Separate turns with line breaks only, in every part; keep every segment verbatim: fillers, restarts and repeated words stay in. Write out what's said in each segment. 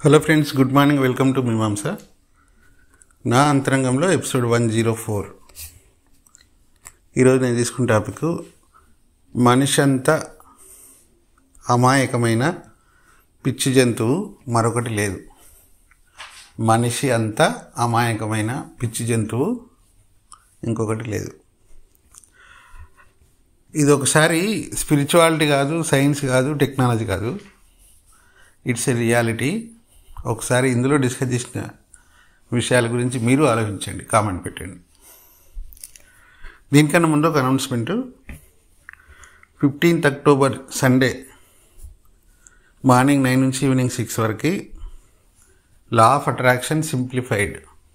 Hello friends, good morning. Welcome to Mimamsa. నా అంతరంగంలో episode one zero four. ఈరోజు నేను తీసుకున్న టాపిక్ మనిషి అంత అమాయకమైన పిచ్చి జంతువు మరొకటి లేదు. మనిషి అంత అమాయకమైన పిచ్చి జంతువు ఇంకొకటి లేదు. ఇది ఒకసారి స్పిరిచువాలిటీ కాదు, సైన్స్ కాదు, టెక్నాలజీ కాదు, ఇట్స్ ఎ రియాలిటీ. ఒకసారి ఇందులో డిస్కస్ చేసిన విషయాల గురించి మీరు ఆలోచించండి, కామెంట్ పెట్టండి. దీనికన్నా ముందు ఒక announcement. Fifteenth October Sunday morning nine నుంచి ఈవినింగ్ సిక్స్ వరకు లా ఆఫ్ అట్రాక్షన్ సింప్లిఫైడ్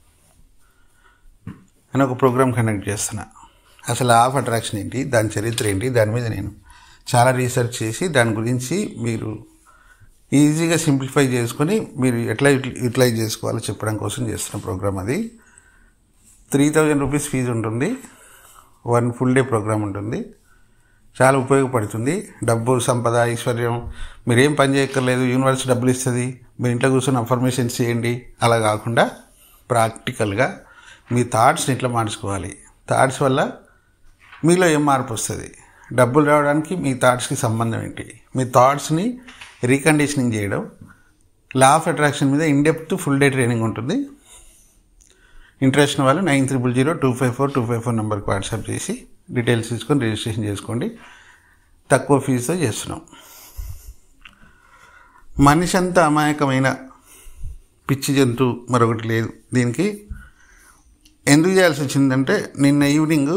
అని ఒక ప్రోగ్రామ్ కండక్ట్ చేస్తున్నా. అసలు లా ఆఫ్ అట్రాక్షన్ ఏంటి, దాని చరిత్ర ఏంటి, దాని మీద నేను చాలా రీసెర్చ్ చేసి దాని గురించి మీరు ఈజీగా సింప్లిఫై చేసుకొని మీరు ఎట్లా యూటిలైజ్ చేసుకోవాలో చెప్పడం కోసం చేస్తున్న ప్రోగ్రామ్. అది త్రీ థౌజండ్ రూపీస్ ఫీజు ఉంటుంది. వన్ ఫుల్ డే ప్రోగ్రామ్ ఉంటుంది. చాలా ఉపయోగపడుతుంది. డబ్బు, సంపద, ఐశ్వర్యం, మీరేం పని చేయక్కర్లేదు, యూనివర్స్ డబ్బులు ఇస్తుంది, మీరు ఇంట్లో కూర్చొని అఫర్మేషన్స్ చేయండి, అలా కాకుండా ప్రాక్టికల్గా మీ థాట్స్ని ఎట్లా మార్చుకోవాలి, థాట్స్ వల్ల మీలో ఏం మార్పు వస్తుంది, డబ్బులు రావడానికి మీ థాట్స్కి సంబంధం ఏంటి, మీ థాట్స్ని రీకండిషనింగ్ చేయడం. లా ఆఫ్ అట్రాక్షన్ మీద ఇన్డెప్త్ ఫుల్ డే ట్రైనింగ్ ఉంటుంది. ఇంట్రెస్ట్ వాళ్ళు nine triple zero two five four two five four నెంబర్కి వాట్సాప్ చేసి డీటెయిల్స్ తీసుకొని రిజిస్ట్రేషన్ చేసుకోండి. తక్కువ ఫీజుతో చేస్తున్నాం. మనిషి అంతా అమాయకమైన పిచ్చి జంతువు మరొకటి లేదు. దీనికి ఎందుకు చేయాల్సి వచ్చిందంటే, నిన్న ఈవినింగ్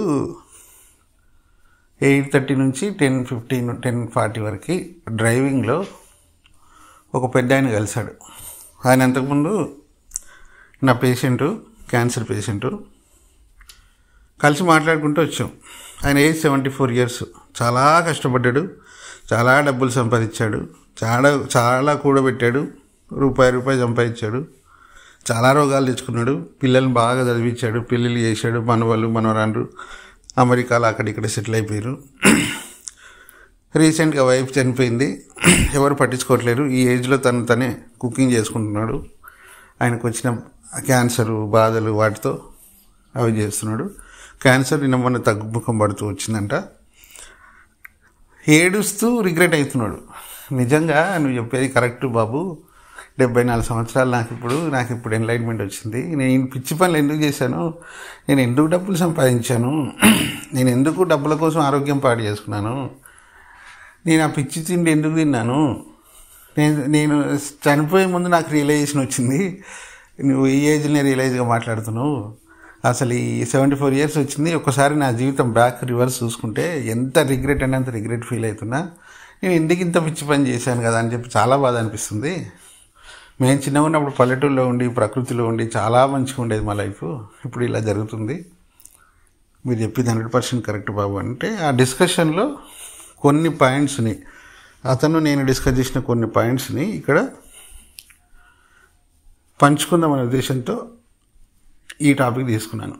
ఎయిట్ థర్టీ నుంచి టెన్ ఫిఫ్టీన్ టెన్ ఫార్టీ వరకు డ్రైవింగ్లో ఒక పెద్ద ఆయన కలిశాడు. ఆయన అంతకుముందు నా పేషెంటు, క్యాన్సర్ పేషెంటు. కలిసి మాట్లాడుకుంటూ వచ్చాం. ఆయన ఏజ్ సెవెంటీ ఫోర్ ఇయర్స్. చాలా కష్టపడ్డాడు, చాలా డబ్బులు సంపాదించాడు, చాలా చాలా కూడబెట్టాడు, రూపాయి రూపాయి సంపాదించాడు, చాలా రోగాలు తెచ్చుకున్నాడు, పిల్లల్ని బాగా చదివించాడు, పెళ్ళిళ్ళు చేశాడు, మనవాళ్ళు మనవరాండ్రు అమెరికాలో అక్కడిక్కడ సెటిల్ అయిపోయారు. రీసెంట్గా వైఫ్ చనిపోయింది, ఎవరు పట్టించుకోవట్లేరు. ఈ ఏజ్లో తను తనే కుకింగ్ చేసుకుంటున్నాడు. ఆయనకు వచ్చిన క్యాన్సరు బాధలు వాటితో అవి చేస్తున్నాడు. క్యాన్సర్ నిన్న మొన్న తగ్గుముఖం పడుతూ వచ్చిందంట. ఏడుస్తూ రిగ్రెట్ అవుతున్నాడు. నిజంగా నువ్వు చెప్పేది కరెక్ట్ బాబు, డెబ్బై నాలుగు సంవత్సరాలు నాకు ఇప్పుడు నాకు ఇప్పుడు ఎన్లైట్మెంట్ వచ్చింది. నేను పిచ్చి పనులు ఎందుకు చేశాను, నేను ఎందుకు డబ్బులు సంపాదించాను, నేను ఎందుకు డబ్బుల కోసం ఆరోగ్యం పాడు చేసుకున్నాను, నేను ఆ పిచ్చి తిండి ఎందుకు తిన్నాను, నేను నేను చనిపోయే ముందు నాకు రియలైజేషన్ వచ్చింది. నువ్వు ఈ ఏజ్నే రియలైజ్గా మాట్లాడుతున్నావు. అసలు ఈ సెవెంటీ ఫోర్ ఇయర్స్ వచ్చింది, ఒకసారి నా జీవితం బ్యాక్ రివర్స్ చూసుకుంటే ఎంత రిగ్రెట్ అంటే అంత రిగ్రెట్ ఫీల్ అవుతున్నా. నేను ఎందుకు ఇంత పిచ్చి పని చేశాను కదా అని చెప్పి చాలా బాధ అనిపిస్తుంది. మేము చిన్నగా ఉన్నప్పుడు పల్లెటూరులో ఉండి ప్రకృతిలో ఉండి చాలా మంచిగా ఉండేది మా లైఫ్. ఇప్పుడు ఇలా జరుగుతుంది. మీరు చెప్పింది హండ్రెడ్ పర్సెంట్ కరెక్ట్ బాబు. అంటే ఆ డిస్కషన్లో కొన్ని పాయింట్స్ని, అతను నేను డిస్కస్ చేసిన కొన్ని పాయింట్స్ని ఇక్కడ పంచుకుందామనే ఉద్దేశంతో ఈ టాపిక్ తీసుకున్నాను.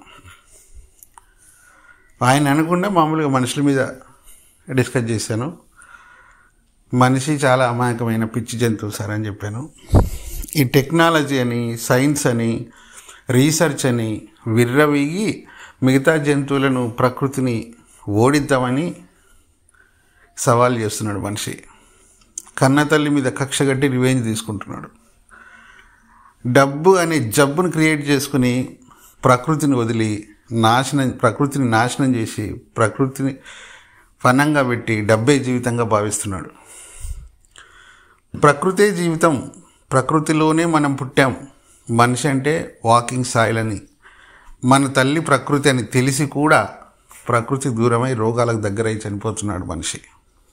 ఆయన అనకుండా మామూలుగా మనుషుల మీద డిస్కస్ చేశాను. మనిషి చాలా అమాయకమైన పిచ్చి జంతువు సార్ అని చెప్పాను. ఈ టెక్నాలజీ అని, సైన్స్ అని, రీసెర్చ్ అని విర్రవీగి మిగతా జంతువులను, ప్రకృతిని ఓడిద్దామని సవాల్ చేస్తున్నాడు మనిషి. కన్నతల్లి మీద కక్షగట్టి రివెంజ్ తీసుకుంటున్నాడు. డబ్బు అనే జబ్బును క్రియేట్ చేసుకుని ప్రకృతిని వదిలి నాశనం ప్రకృతిని నాశనం చేసి ప్రకృతిని ఫనంగా పెట్టి డబ్బే జీవితంగా భావిస్తున్నాడు. ప్రకృతే జీవితం, ప్రకృతిలోనే మనం పుట్టాం, మనిషి అంటే వాకింగ్ సాయిల్ అని, మన తల్లి ప్రకృతి అని తెలిసి కూడా ప్రకృతి దూరమై రోగాలకు దగ్గరై చనిపోతున్నాడు మనిషి.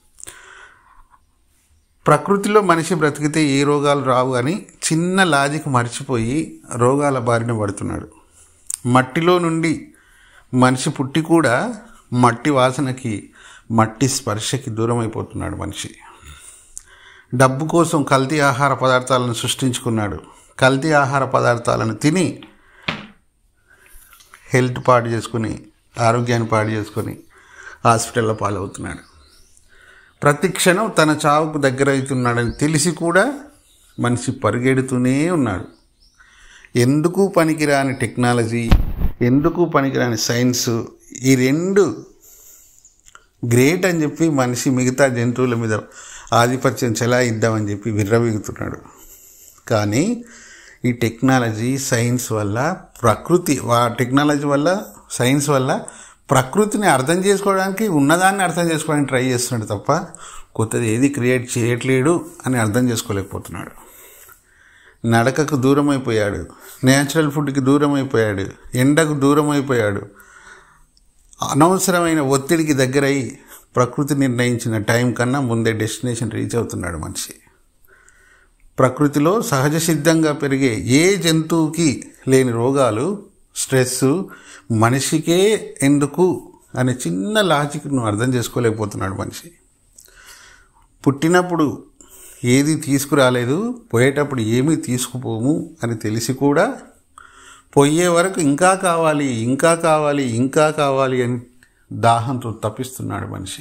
ప్రకృతిలో మనిషి బ్రతికితే ఏ రోగాలు రావు అని చిన్న లాజిక్ మర్చిపోయి రోగాల బారిన పడుతున్నాడు. మట్టిలో నుండి మనిషి పుట్టి కూడా మట్టి వాసనకి, మట్టి స్పర్శకి దూరం అయిపోతున్నాడు మనిషి. డబ్బు కోసం కల్తీ ఆహార పదార్థాలను సృష్టించుకున్నాడు. కల్తీ ఆహార పదార్థాలను తిని హెల్త్ పాడు చేసుకుని, ఆరోగ్యాన్ని పాడు చేసుకొని హాస్పిటల్లో పాలవుతున్నాడు. ప్రతి క్షణం తన చావుకు దగ్గర అవుతున్నాడని తెలిసి కూడా మనిషి పరిగెడుతూనే ఉన్నాడు. ఎందుకు పనికిరాని టెక్నాలజీ, ఎందుకు పనికిరాని సైన్స్, ఈ రెండు గ్రేట్ అని చెప్పి మనిషి మిగతా జంతువుల మీద ఆధిపత్యం చెలాయిద్దామని చెప్పి విర్రవీగుతున్నాడు. కానీ ఈ టెక్నాలజీ సైన్స్ వల్ల ప్రకృతి టెక్నాలజీ వల్ల సైన్స్ వల్ల ప్రకృతిని అర్థం చేసుకోవడానికి, ఉన్నదాన్ని అర్థం చేసుకోవడానికి ట్రై చేస్తున్నాడు తప్ప కొత్తది ఏది క్రియేట్ చేయట్లేడు అని అర్థం చేసుకోలేకపోతున్నాడు. నడకకు దూరం అయిపోయాడు, న్యాచురల్ ఫుడ్కి దూరం అయిపోయాడు, ఎండకు దూరం అయిపోయాడు, అనవసరమైన ఒత్తిడికి దగ్గరై ప్రకృతి నిర్ణయించిన టైం కన్నా ముందే డెస్టినేషన్ రీచ్ అవుతున్నాడు మనిషి. ప్రకృతిలో సహజ సిద్ధంగా పెరిగే ఏ జంతువుకి లేని రోగాలు, స్ట్రెస్ మనిషికే ఎందుకు అనే చిన్న లాజిక్ను అర్థం చేసుకోలేకపోతున్నాడు మనిషి. పుట్టినప్పుడు ఏది తీసుకురాలేదు, పోయేటప్పుడు ఏమీ తీసుకుపోము అని తెలిసి కూడా పోయే వరకు ఇంకా కావాలి ఇంకా కావాలి ఇంకా కావాలి అని దాహంతో తప్పిస్తున్నాడు మనిషి.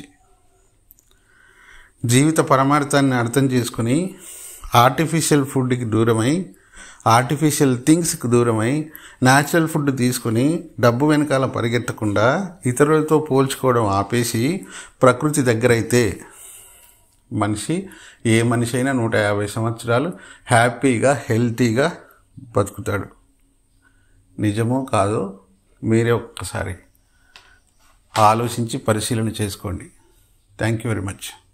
జీవిత పరమార్థాన్ని అర్థం చేసుకుని ఆర్టిఫిషియల్ ఫుడ్కి దూరమై, ఆర్టిఫిషియల్ థింగ్స్కి దూరమై న్యాచురల్ ఫుడ్ తీసుకుని డబ్బు వెనకాల పరిగెత్తకుండా ఇతరులతో పోల్చుకోవడం ఆపేసి ప్రకృతి దగ్గరైతే మనిషి, ఏ మనిషి అయినా నూట యాభై సంవత్సరాలు హ్యాపీగా హెల్తీగా బతుకుతాడు. నిజమో కాదో మీరే ఒక్కసారి ఆలోచించి పరిశీలన చేసుకోండి. Thank you very much.